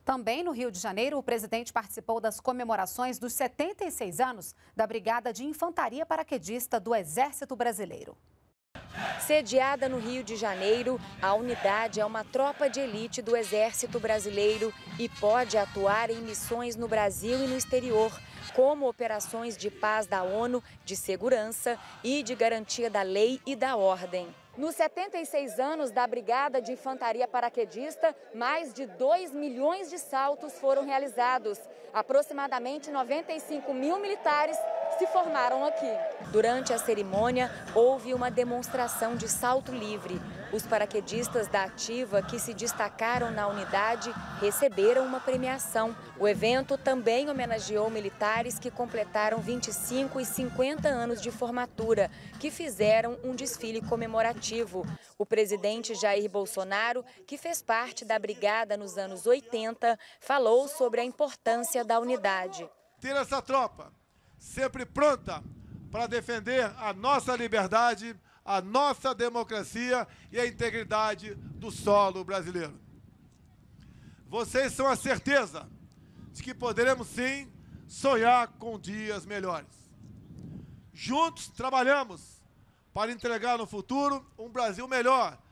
Também no Rio de Janeiro, o presidente participou das comemorações dos 76 anos da Brigada de Infantaria Paraquedista do Exército Brasileiro. Sediada no Rio de Janeiro, a unidade é uma tropa de elite do Exército Brasileiro e pode atuar em missões no Brasil e no exterior, como operações de paz da ONU, de segurança e de garantia da lei e da ordem. Nos 76 anos da Brigada de Infantaria Paraquedista, mais de 2 milhões de saltos foram realizados. Aproximadamente 95 mil militares se formaram aqui. Durante a cerimônia, houve uma demonstração de salto livre. Os paraquedistas da ativa que se destacaram na unidade receberam uma premiação. O evento também homenageou militares que completaram 25 e 50 anos de formatura, que fizeram um desfile comemorativo. O presidente Jair Bolsonaro, que fez parte da brigada nos anos 80, falou sobre a importância da unidade. Ter essa tropa sempre pronta para defender a nossa liberdade, a nossa democracia e a integridade do solo brasileiro. Vocês são a certeza de que poderemos sim sonhar com dias melhores. Juntos trabalhamos para entregar no futuro um Brasil melhor,